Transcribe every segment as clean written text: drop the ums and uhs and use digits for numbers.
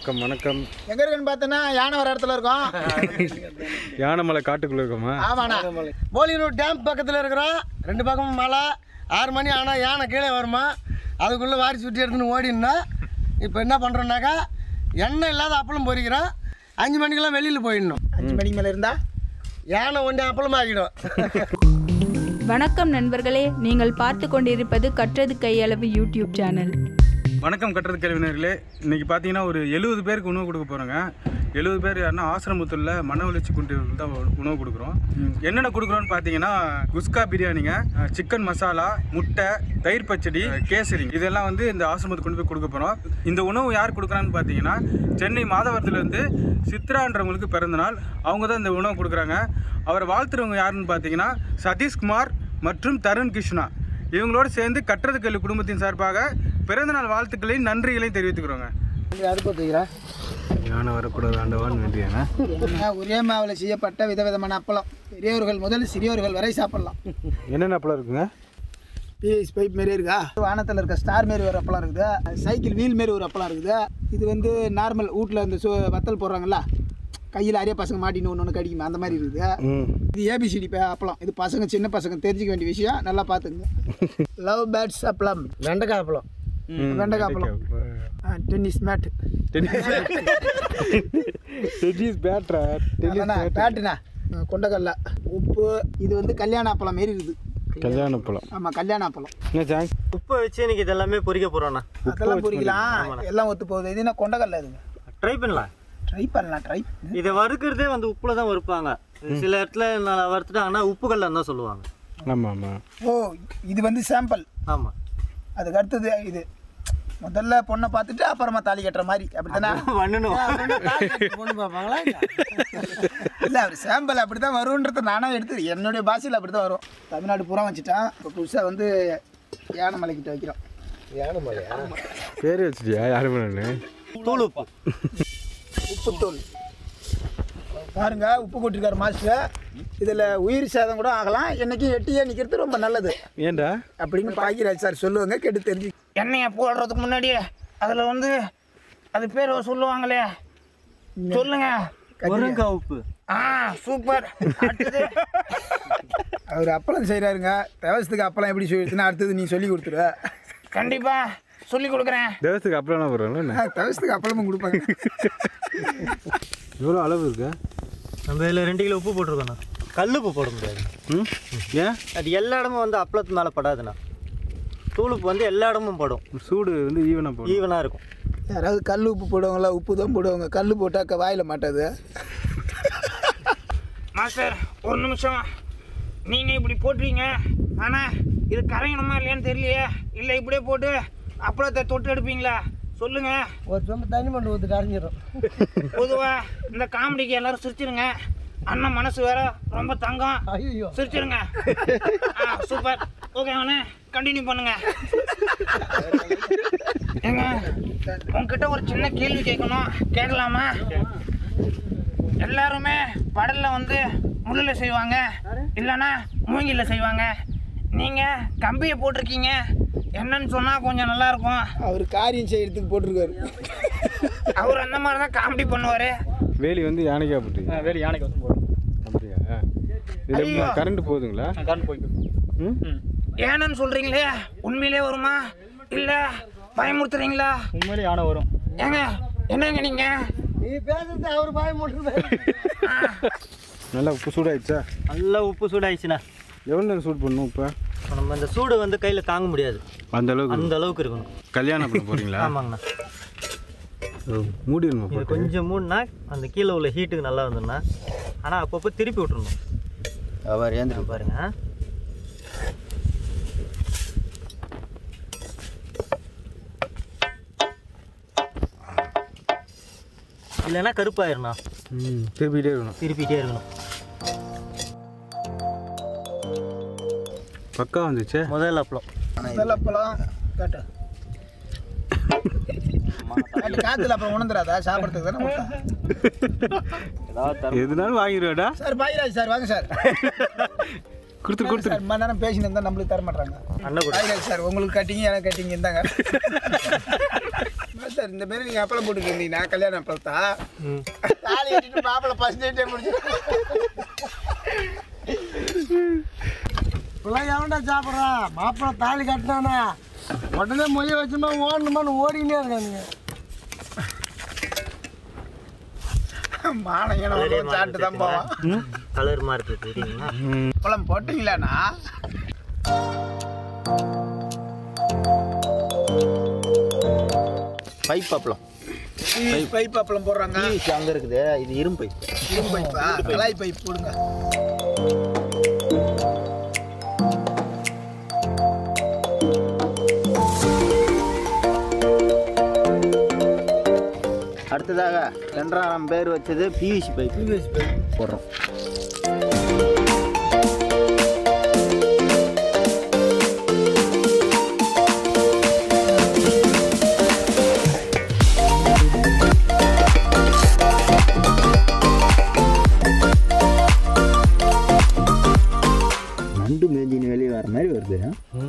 வணக்கம் வணக்கம். எங்க இருக்குன்னு பார்த்தனா யானை வர இடத்துல இருக்கோம். யானைமலை காட்டுக்குள்ள இருக்கோமா? ஆமாண்ணா. போலியூர் டேம் பக்கத்தில் இருக்கிறோம். ரெண்டு பக்கமும் மலை. 6 மணி ஆனால் யானை கீழே வருமா, அதுக்குள்ளே வாரி சுற்றி எடுத்துன்னு ஓடினா. இப்போ என்ன பண்ணுறோன்னாக்கா எண்ணெய் இல்லாத அப்பளம் பொரிக்கிறோம். 5 மணிக்கெல்லாம் வெளியில் போயிடணும். 5 மணிக்கு மேலே இருந்தால் யானை ஒன்றே அப்பளம் ஆகிடும். வணக்கம் நண்பர்களே, நீங்கள் பார்த்து கொண்டிருப்பது கற்றது கையளவு யூடியூப் சேனல். வணக்கம் கட்டுறது கேள்வினர்களே. இன்றைக்கி பார்த்தீங்கன்னா ஒரு 70 பேருக்கு உணவு கொடுக்க போகிறோங்க. 70 பேர் யாருன்னா ஆசிரமத்தில் மன வளர்ச்சி குன்றியவர்களுக்கு தான் உணவு கொடுக்குறோம். என்னென்ன கொடுக்குறோன்னு பார்த்தீங்கன்னா குஸ்கா பிரியாணிங்க, சிக்கன் மசாலா, முட்டை, தயிர் பச்சடி, கேசரி, இதெல்லாம் வந்து இந்த ஆசிரமத்துக்கு கொண்டு போய் கொடுக்க போகிறோம். இந்த உணவு யார் கொடுக்குறான்னு பார்த்தீங்கன்னா சென்னை மாதவரத்துலேருந்து சித்ரான்றவங்களுக்கு பிறந்தநாள். அவங்க தான் இந்த உணவு கொடுக்குறாங்க. அவரை வாழ்த்துறவங்க யாருன்னு பார்த்தீங்கன்னா சதீஷ்குமார் மற்றும் தருண் கிருஷ்ணா. இவங்களோடு சேர்ந்து கற்றது கேள்வி குடும்பத்தின் சார்பாக பிறந்தநாள் வாழ்த்துக்களையும் நன்றிகளையும் தெரிவித்துக்கிறோங்க. யானை வரக்கூடாது ஆண்டவான்னு வேண்டியாங்க. ஒரே மாவில் செய்யப்பட்ட விதவிதமான அப்பளம். பெரியவர்கள் முதல் சிறியவர்கள் வரை சாப்பிடலாம். என்னென்ன அப்பளம் இருக்குங்க? பிஎஸ் பைப் மாரி இருக்கா, வானத்தில் இருக்க ஸ்டார் மாரி ஒரு அப்பளம் இருக்குது, சைக்கிள் வீல் மாரி ஒரு அப்பளம் இருக்குது. இது வந்து நார்மல் வீட்டில் இந்த வத்தல் போடுறாங்கல்ல, கையில் அரிய பசங்க மாட்டின்னு ஒன்று கடிக்குமே அந்த மாதிரி இருக்குது. இது ஏபிசிடி அப்பளம். இது பசங்க, சின்ன பசங்க தெரிஞ்சிக்க வேண்டிய விஷயம், நல்லா பார்த்துங்க. லவ் பேட்ஸ் அப்பளம், வெண்டைக்காய் அப்பளம், வெண்டைக்காய் அப்பளம், டென்னிஸ் மேட், பேட்டுண்ணா, கொண்டக்கல்ல, உப்பு. இது வந்து கல்யாண அப்பளம் மாரி இருக்குது. கல்யாண பழம். ஆமாம், கல்யாண அப்பளம். உப்பை வச்சு இன்னைக்கு இதெல்லாமே பொரிக்க போகிறோண்ணா. அதெல்லாம் பொரிக்கலாம், எல்லாம் ஒத்து போகுது. இது என்ன கொண்டக்கல்ல இதுங்க. ட்ரை பண்ணலாம். ட்ரை. இதை வறுக்கிறதே வந்து உப்பில் தான் வறுப்பாங்க. சில இடத்துல நான் வறுத்துட்டாங்கன்னா உப்பு கல்லன்னு தான் சொல்லுவாங்க. ஆமாம் ஆமாம். ஓ, இது வந்து சாம்பிள். ஆமாம். அதுக்கு அடுத்தது இது முதல்ல பொண்ணை பார்த்துட்டு அப்புறமா தாலி கட்டுற மாதிரி, அப்படித்தானே பொண்ணு பார்ப்பாங்களா? இல்லை, அவர் சாம்பிள் அப்படி தான் வரும்ன்றது நானே எடுத்து என்னுடைய பாஷையில் அப்படி தான் வரும். தமிழ்நாடு பூரா வச்சுட்டான். இப்போ புதுசாக வந்து யானை மலைக்கிட்ட வைக்கிறோம். யானை மலையா பேர் வச்சுட்டியா? யாரு பண்ணு? தூள் உப்பு, உப்புத்தூள் பாருங்க. உப்பு கொட்டிருக்காரு மாஸ்டர். இதில் உயிர் சேதம் கூட ஆகலாம். என்னைக்கும் எட்டியே நிற்கிறது ரொம்ப நல்லது. ஏண்டா அப்படின்னு பாக்கியராஜ் சார் சொல்லுவாங்க, கேட்டு தெரிஞ்சு. எண்ணெயை போடுறதுக்கு முன்னாடி அதில் வந்து அது பேர் சொல்லுவாங்களே, சொல்லுங்க. முருங்கா உப்பு. சூப்பர். அவர் அப்பளம் செய்கிறாருங்க. தேவசத்துக்கு அப்பளம் எப்படி சொல்லிடுச்சுன்னா அடுத்தது நீ சொல்லி கொடுத்துருவ. கண்டிப்பாக சொல்லி கொடுக்குறேன். தேவத்துக்கு அப்பளம் போடுறோம்ல, தேவசத்துக்கு அப்பளமும் கொடுப்பாங்க. எவ்வளோ அளவு இருக்கு? நம்ம இதில் 2 கிலோ உப்பு போட்டிருக்கோண்ணா. கல் உப்பு போட முடியாது. ஏன்? அது எல்லா இடமும் வந்து அப்பளத்து மேலே படாதுண்ணா. தூள் உப்பு வந்து எல்லா இடமும் படும். சூடு வந்து ஈவனாக இருக்கும். யாராவது கல் உப்பு போடுவாங்களா? உப்பு தான் போடுவாங்க. கல் போட்டாக்க வாயில் மாட்டாது. மாஸ்டர், ஒரு நிமிஷம். நீங்கள் இப்படி போட்டுறீங்க, ஆனால் இது கரையணுமா இல்லையான்னு தெரியலையே. இல்லை இப்படியே போட்டு அப்பளத்தை தொட்டு எடுப்பீங்களா? சொல்லுங்க. ஒரு சொம்பு தண்ணி மண்டு ஊற்றி கரைஞ்சிடும். பொதுவாக இந்த காமெடிக்கு எல்லாரும் சிரிச்சிருங்க. அண்ணன் மனசு வேற ரொம்ப தங்கம். ஐயோ, சிரிச்சிருங்க. சூப்பர். ஓகே, அவனே கண்டினியூ பண்ணுங்க. ஏங்க, உங்ககிட்ட ஒரு சின்ன கேள்வி கேட்கணும், கேட்கலாமா? எல்லாருமே படலில் வந்து முள்ளில் செய்வாங்க, இல்லைன்னா மூங்கில் செய்வாங்க. நீங்கள் கம்பியை போட்டிருக்கீங்க, என்னன்னு சொன்னால் கொஞ்சம் நல்லாயிருக்கும். அவர் காரியம் செய்யறதுக்கு போட்டிருக்காரு. அவர் அந்த மாதிரி தான் காமெடி பண்ணுவார். வேலி வந்து யானைக்கா போட்டு. வேலி யானைக்கு வந்து போடும். அப்படியா? இதில் கரண்ட் போகுதுங்களா? கரண்ட் போய்க்கு. ஏன்னு சொல்கிறீங்களே, உண்மையிலே வருமா இல்லை பயமுறுத்துறீங்களா? உண்மையிலே யானை வரும். ஏங்க, என்னங்க நீங்கள் நீ பேசுறது அவர் பயமுறுத்து. நல்லா உப்பு சூடாயிடுச்சா? நல்லா உப்பு சூடாயிடுச்சுண்ணா. எவ்வளோ நேரம் சூடு பண்ணணும்? இப்போ நம்ம இந்த சூடு வந்து கையில் தாங்க முடியாது. அந்த அளவுக்கு இருக்கணும். கல்யாணம் பண்ண போகிறீங்களா? ஆமாங்கண்ணா. மூடிடணும். இது கொஞ்சம் மூணுனா அந்த கீழே உள்ள ஹீட்டுக்கு நல்லா வந்துடுண்ணா. ஆனால் அப்பப்போ திருப்பி விட்டுருணும். அவர் ஏந்திரம் பாருங்க. இல்லைன்னா கருப்பாயிருண்ணா. திருப்பிகிட்டே இருக்கணும். பக்கா வந்துச்சு. முதல் அப்பளம் காட்டு காத்துல அப்புறம் உணர்ந்துடாதா? சாப்பிட்றதுக்கு தானே. எதுனாலும் வாங்கிடுவேடா சார். பாய்ராஜ் சார், வாங்க சார். கொடுத்து மணி நேரம் பேசினு இருந்தால் நம்மளுக்கு தர மாட்டாங்க. பாய்ராஜ் சார், உங்களுக்கு கட்டிங்க, எனக்கு கட்டிங்க இருந்தாங்க. சார் இந்த மாதிரி நீங்கள் அப்பளம் போட்டுட்டு இருந்தீங்கன்னா கல்யாணம் அப்பளத்தா தாலி கட்டிட்டு மாப்பிள்ளை ஃபர்ஸ்ட் டேட்டே முடிச்சு இப்பெல்லாம் எவன்டா சாப்பிட்றான் மாப்பிள்ளை தாலி கட்டினானா உடனே மொழிய வச்சுமா ஓடணுமான்னு ஓடினே இருக்கானுங்க. மானங்கன சாப்பிட்டு தான் போவான். கலர் மாறுது தெரியுங்களா? அப்பளம் போட்டீங்களாண்ணா? பைப் அப்பளம். பைப் அப்பளம் போடுறாங்க. அங்கே இருக்குது, இது இரும்பு பைப். இரும்பு பைப்பா? கலாய் பைப் போடுங்க. அடுத்ததாக 2,000 பேர் வச்சது பிவிசி பைப். போடுறோம். நண்டு மேஞ்சின்னு வெளியே வர மாதிரி வருது.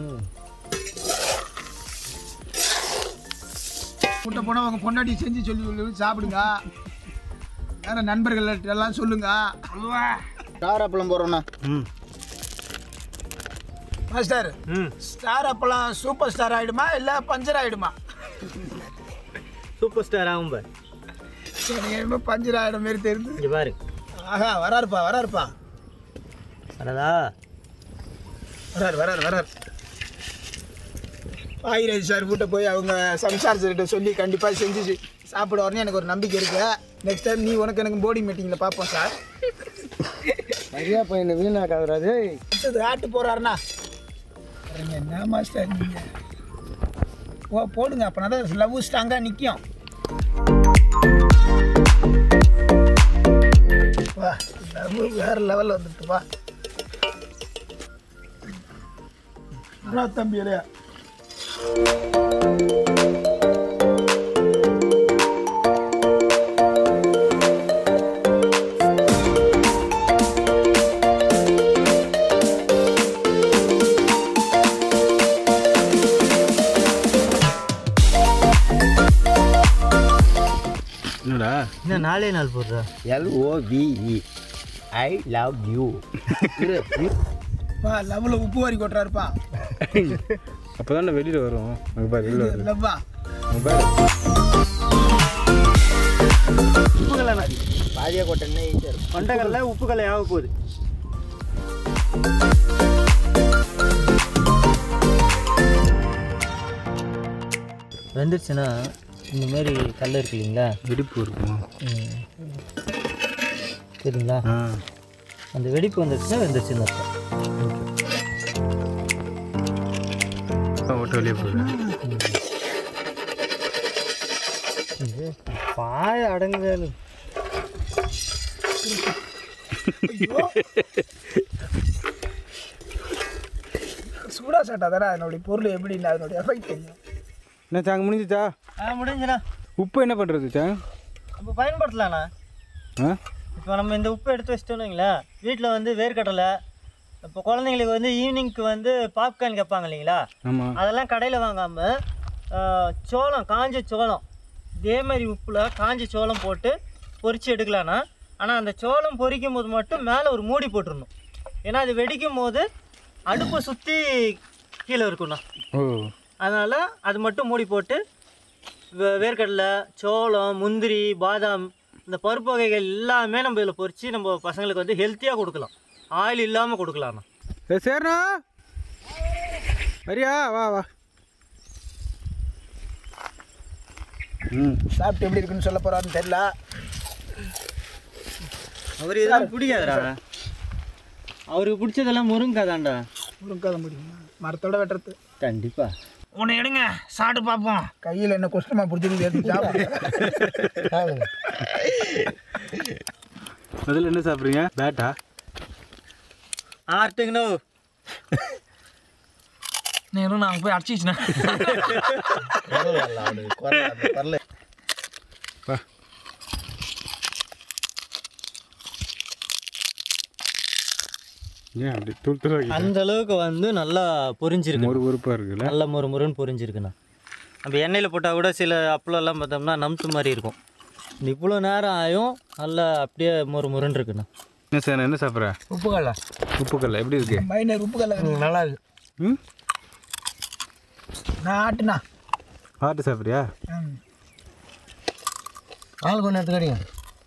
கூட்ட போனால் உங்கள் பொண்டாட்டி செஞ்சு சொல்லி சாப்பிடுங்க. வேற நண்பர்கள் எல்லாம் சொல்லுங்க. ஸ்டார் அப்பளம் போடுறோண்ணா. மாஸ்டர், ஸ்டார் அப்பளம் சூப்பர் ஸ்டார் ஆகிடுமா இல்லை பஞ்சர் ஆகிடுமா? சூப்பர் ஸ்டார் ஆகும் பாரு. என்னமோ பஞ்சர் ஆகிடும் மாரி தெரியுது. இங்கே பாரு. ஆஹா, வராருப்பா வராருப்பா. வரதா? வரார். ஆயிராஜ் சார் வீட்டை போய் அவங்க சம்சாரத்திட்ட சொல்லி கண்டிப்பாக செஞ்சு சாப்பிட வரணும் எனக்கு ஒரு நம்பிக்கை இருக்கு. நெக்ஸ்ட் டைம் நீ உனக்கு எனக்கு போடி மீட்டிங்கில் பார்ப்போம் சார். சரியா பையனை வீணாக்காதராது. இது ஆட்டு போகிறாருண்ணா. என்ன மாஸ்டர் நீங்கள் போடுங்க, அப்போனா தான் லவ் ஸ்ட்ராங்காக நிற்கும். வா, லவ் வேறு லெவலில் வந்துட்டு வா. தம்பி இல்லையா? என்னடா இன்னும் 4 நாள் போடுறா. LOVE I love you. வா, லவ்வில் உப்பு வாரி கொட்டுறாருப்பா. அப்போ தான் வெளியில் வரும். அங்கே பாரு, வெளியில் வரும். லவ்வா அங்கே பாரு. உப்புக்கலை பாதியாக கொட்டனே ஈஸியாக இருக்கும். கொண்டக்கல்ல உப்புக்கலை ஆக போகுது. வந்துருச்சுன்னா இந்தமாரி கல் இருக்கு இல்லைங்களா, வெடிப்பு இருக்குமா? சரிங்களா? அந்த வெடிப்பு வந்துருச்சுன்னா வெந்துருச்சுன்னு அர்த்தம். ஓட்ட வெளியே போடுறேன். பாய அடங்கு. சூடா சாட்டா தானே அதனுடைய பொருள் எப்படின்னா அதனுடைய எஃபெக்ட் தெரியும். என்ன சாங்க முடிஞ்சிச்சா? முடிஞ்சுண்ணா. உப்பு என்ன பண்ணுறது சாங்? நம்ம பயன்படுத்தலாண்ணா. இப்போ நம்ம இந்த உப்பு எடுத்து வச்சிட்டோன்னு வைங்களேன், வீட்டில் வந்து வேர்க்கடலை, இப்போ குழந்தைங்களுக்கு வந்து ஈவினிங்க்கு வந்து பாப்கார்ன் கேட்பாங்க இல்லைங்களா, ஆமாம். அதெல்லாம் கடையில் வாங்காமல் சோளம், காஞ்ச சோளம், இதே மாதிரி உப்பில் காஞ்ச சோளம் போட்டு பொரித்து எடுக்கலாண்ணா. ஆனால் அந்த சோளம் பொரிக்கும் போது மட்டும் மேலே ஒரு மூடி போட்டுடணும். ஏன்னா அது வெடிக்கும் போது அடுப்பை சுற்றி கீழே இருக்குண்ணா. ஓ, அதனால் அது மட்டும் மூடி போட்டு வேர்க்கடலை, சோளம், முந்திரி, பாதாம், இந்த பருப்பு வகைகள் எல்லாமே நம்ம இதில் பொரித்து நம்ம பசங்களுக்கு வந்து ஹெல்த்தியாக கொடுக்கலாம். ஆயில் இல்லாமல் கொடுக்கலாண்ணா. சரிண்ணா, வரியா? வா வா. சாப்பிட்டு எப்படி இருக்குன்னு சொல்ல போகிறாருன்னு தெரியல. அவர் இதெல்லாம் பிடிக்காதுடா. அவருக்கு பிடிச்சதெல்லாம் முருங்காதான்டா. முருங்காத முடியுமா? மரத்தோட வெட்டுறது. கண்டிப்பாக. உன்னை எடுங்க, சாப்பிட்டு பார்ப்போம். கையில் என்ன குஷ்டமாக பிடிச்சிருக்கு எடுத்து சாப்பிடுங்க. முதல்ல என்ன சாப்பிட்றீங்க? பேட்டா ஆர்ட்டுங்கண்ணோ. నేను నాకు పోయి అడిచిచ్చిన ஏன் அப்படி தூள் அந்த அளவுக்கு வந்து நல்லா பொரிஞ்சிருக்கு. ஒரு உறுப்பாக இருக்குல்ல, நல்ல முறுமுறுன்னு பொரிஞ்சிருக்குண்ணா. நம்ம எண்ணெயில் போட்டால் கூட சில அப்பளம்லாம் பார்த்தோம்னா நம்த்து மாதிரி இருக்கும். இவ்வளோ நேரம் ஆயும் நல்லா அப்படியே முருன்னு இருக்குண்ணா. என்ன சார் என்ன சாப்பிட்ற? உப்புக்கல்ல. உப்புக்கல்ல எப்படி இருக்கு? மைனர் உப்பு கல்ல நல்லா இருக்கு. ம் நான் ஆட்டுண்ணா. ஆட்டு சாப்பிட்றியா? ஆள் கொஞ்சம் எடுத்துக்காடிங்க.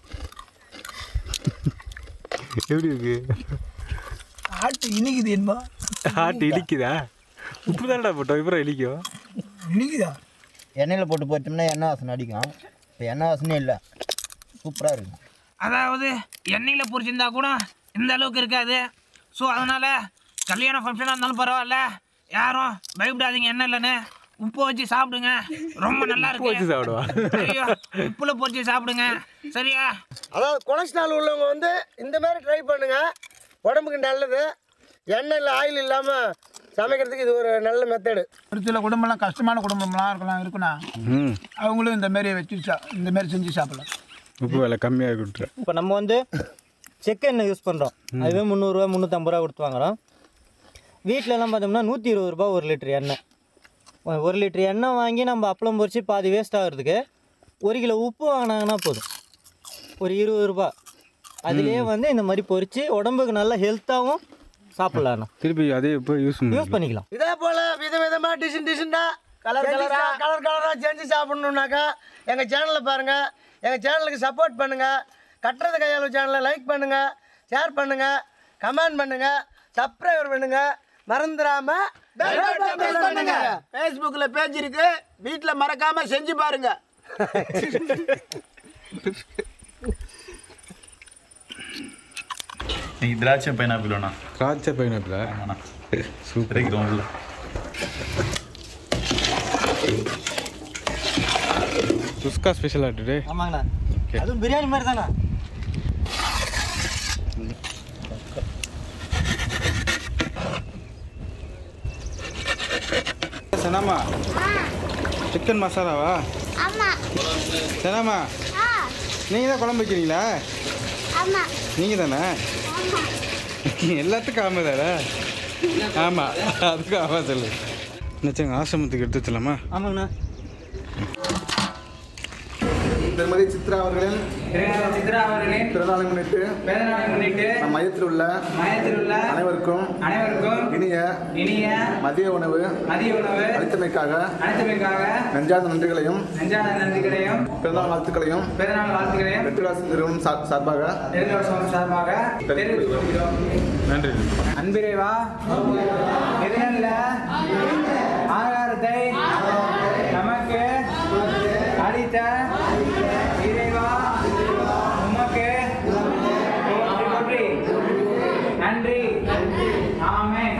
எப்படி இருக்கு? ஆட்டு இனிக்குது என்பா. ஆட்டு இடிக்குதா? உப்பு தான்டா போட்டோம், இப்போ இடிக்கும். இனிக்குதா? எண்ணெயில் போட்டு போட்டோம்னா எண்ணெய் வாசனை அடிக்கும். இப்போ எண்ணெய் வாசனையே இல்லை, சூப்பராக இருக்கும். அதாவது எண்ணெயில் பொரிச்சிருந்தா கூட இந்த அளவுக்கு இருக்காது. ஸோ அதனால் கல்யாண ஃபங்க்ஷனாக இருந்தாலும் பரவாயில்ல, யாரும் பயப்படாதீங்க. எண்ணெய் இல்லைன்னு உப்பு வச்சு சாப்பிடுங்க, ரொம்ப நல்லா இருக்கு. சாப்பிடுவா? ஐயோ, உப்புல பொரிச்சு சாப்பிடுங்க, சரியா? அதாவது கொலஸ்ட்ரால் உள்ளவங்க வந்து இந்த மாதிரி ட்ரை பண்ணுங்கள், உடம்புக்கு நல்லது. எண்ணெய் இல்லை ஆயில் இல்லாமல் சமைக்கிறதுக்கு இது ஒரு நல்ல மெத்தடு. ஒரு சில குடும்பம்லாம் கஷ்டமான குடும்பம்லாம் இருக்குண்ணா, அவங்களும் இந்த மாதிரி வச்சு இந்த மாதிரி செஞ்சு சாப்பிடலாம். உப்பு விலை கம்மியாக இருக்குன்ற. இப்போ நம்ம வந்து செக்கு எண்ணெய் யூஸ் பண்ணுறோம். அதுவே 300 350 ரூபா கொடுத்து வாங்குறோம். வீட்டிலலாம் பார்த்தோம்னா 120 ரூபா 1 லிட்டர் எண்ணெய். 1 லிட்டர் எண்ணெய் வாங்கி நம்ம அப்பளம் பொரிச்சு பாதி வேஸ்ட் ஆகிறதுக்கு 1 கிலோ உப்பு வாங்கினாங்கன்னா போதும், ஒரு 20 ரூபா. அதுலேயே வந்து இந்த மாதிரி பொரிச்சு உடம்புக்கு நல்லா ஹெல்த்தாகவும் சாப்பிட்லாண்ணா. திருப்பி அதே இப்போ யூஸ் பண்ணிக்கலாம். இதே போல் விதவிதமாக டிசைனாக கலராக செஞ்சு சாப்பிட்ணுன்னாக்கா எங்கள் சேனலில் பாருங்கள். எங்கள் சேனலுக்கு சப்போர்ட் பண்ணுங்கள். கட்டுறது கையாளு சேனலை லைக் பண்ணுங்கள், ஷேர் பண்ணுங்கள், கமெண்ட் பண்ணுங்கள், சப்ஸ்கிரைபர் பண்ணுங்கள். மறந்துடாமல் ஃபேஸ்புக்கில் பேஜ் இருக்கு, வீட்டில் மறக்காம செஞ்சு பாருங்க. நீங்கள் திராட்சை பைனாப்பிள் வேணா? திராட்சை பைனாப்பிளா? ஆமாண்ணா, சூப்பர். கிடைக்கிறோம் உள்ள. குஸ்கா ஸ்பெஷல் ஆட்டுடே. ஆமாங்கண்ணா, அதுவும் பிரியாணி மாதிரி தானே. சனாமா சிக்கன் மசாலாவா? சனாமா நீங்கள் தான் குழம்பு வைக்கிறீங்களா? நீங்கள் தானே? எல்லாத்துக்கும் ஆமாம் தானே? ஆமாம், அதுக்கு ஆமாம் சொல்லு. நினச்சாங்க ஆசிரமத்துக்கு எடுத்து வச்சலாமா? ஆமாங்கண்ணா. திருமதி சித்ரா அவர்களின் பிறநாளை முன்னிட்டு நம் மையத்தில் உள்ள அனைவருக்கும் இனிய மதிய உணவு அளித்தமைக்காக நெஞ்சார்ந்த நன்றிகளையும் பிறநாள் வாழ்த்துக்களையும் வெற்றிவாசி நிறுவனம் சார்பாக நன்றி. அன்பிறைவா, எதிரில்ல ஆகாரத்தை நமக்கு அளித்த இறைவா உமக்கு போற்றி நன்றி. ஆமென்.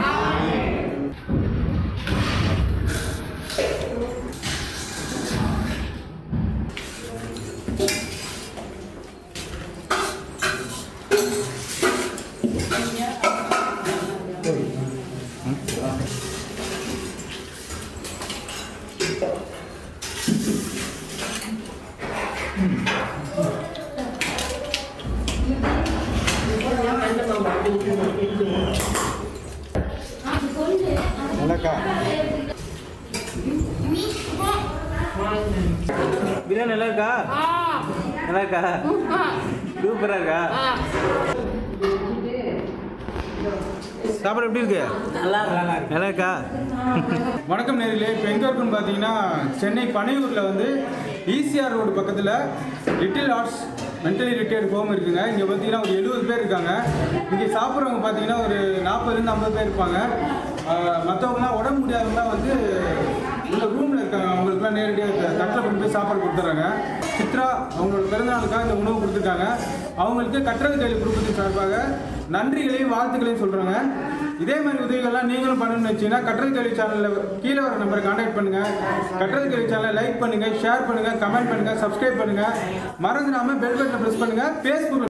நல்லாக்கா? பிரியாணி நல்லா இருக்கா? நல்லா இருக்கா? சூப்பராக இருக்கா? சாப்பாடு எப்படி இருக்கு? நல்லா இருக்கா? வணக்கம் நேரிலே. இப்போ எங்கே இருக்குன்னு பார்த்தீங்கன்னா சென்னை பனையூரில் வந்து ஈசிஆர் ரோடு பக்கத்தில் little arts mentally retired home இருக்குங்க. இங்கே பார்த்தீங்கன்னா ஒரு 70 பேர் இருக்காங்க. இங்கே சாப்பிட்றவங்க பார்த்தீங்கன்னா ஒரு 40 50 பேர் இருப்பாங்க. மற்றவங்களாம் உடம்பு முடியாதவங்களாம் வந்து உள்ள ரூமில் இருக்காங்க. அவங்களுக்குலாம் நேரடியாக தட்டில் கொண்டு போய் சாப்பாடு கொடுத்துட்றாங்க. சித்ரா அவங்களோட பிறந்தநாளுக்காக இந்த உணவு கொடுத்துருக்காங்க. அவங்களுக்கு கட்டுறது கையில் குடும்பத்தின் சார்பாக நன்றிகளையும் வாழ்த்துக்களையும் சொல்கிறாங்க. இதே மாதிரி உதவிகள்லாம் நீங்களும் பண்ணணும்னு வச்சிங்கன்னா கட்டுறது கையில் சேனலில் கீழே வர நம்பரை கான்டாக்ட் பண்ணுங்கள். கட்டுறது கையில் சேனலை லைக் பண்ணுங்கள், ஷேர் பண்ணுங்கள், கமெண்ட் பண்ணுங்கள், சப்ஸ்கிரைப் பண்ணுங்கள். மறந்துடாமல் பெல் பட்டனை ப்ரெஸ் பண்ணுங்கள். ஃபேஸ்புக்